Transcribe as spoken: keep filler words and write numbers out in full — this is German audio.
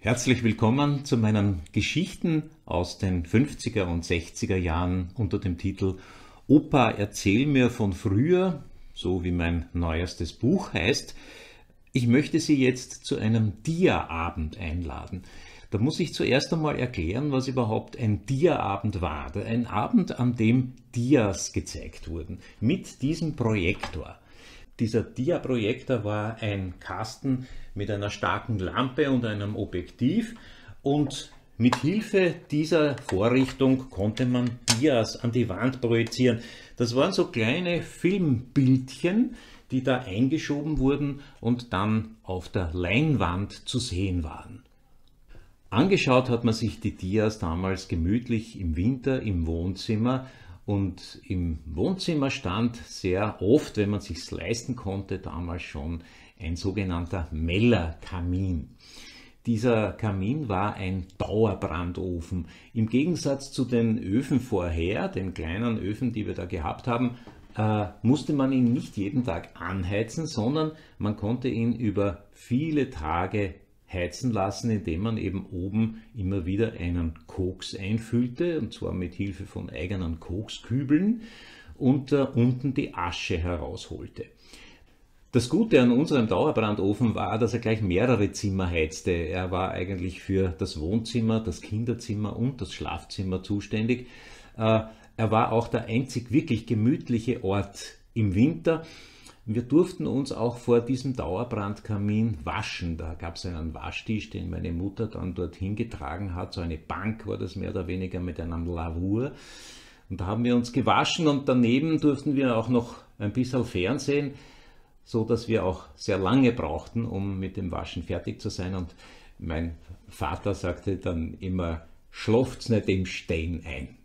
Herzlich willkommen zu meinen Geschichten aus den fünfziger und sechziger Jahren unter dem Titel Opa, erzähl mir von früher, so wie mein neuestes Buch heißt. Ich möchte Sie jetzt zu einem Dia-Abend einladen. Da muss ich zuerst einmal erklären, was überhaupt ein Dia-Abend war. Ein Abend, an dem Dias gezeigt wurden, mit diesem Projektor. Dieser Dia-Projektor war ein Kasten mit einer starken Lampe und einem Objektiv, und mit Hilfe dieser Vorrichtung konnte man Dias an die Wand projizieren. Das waren so kleine Filmbildchen, die da eingeschoben wurden und dann auf der Leinwand zu sehen waren. Angeschaut hat man sich die Dias damals gemütlich im Winter im Wohnzimmer, und im Wohnzimmer stand sehr oft, wenn man es sich leisten konnte, damals schon ein sogenannter Mellerkamin. Dieser Kamin war ein Dauerbrandofen. Im Gegensatz zu den Öfen vorher, den kleinen Öfen, die wir da gehabt haben, äh, musste man ihn nicht jeden Tag anheizen, sondern man konnte ihn über viele Tage heizen lassen, indem man eben oben immer wieder einen Koks einfüllte, und zwar mit Hilfe von eigenen Kokskübeln, und äh, unten die Asche herausholte. Das Gute an unserem Dauerbrandofen war, dass er gleich mehrere Zimmer heizte. Er war eigentlich für das Wohnzimmer, das Kinderzimmer und das Schlafzimmer zuständig. Äh, er war auch der einzig wirklich gemütliche Ort im Winter. Wir durften uns auch vor diesem Dauerbrandkamin waschen. Da gab es einen Waschtisch, den meine Mutter dann dorthin getragen hat. So eine Bank war das mehr oder weniger mit einem Lavur. Und da haben wir uns gewaschen, und daneben durften wir auch noch ein bisschen Fernsehen, so dass wir auch sehr lange brauchten, um mit dem Waschen fertig zu sein. Und mein Vater sagte dann immer: "Schlaft's nicht im Stehen ein."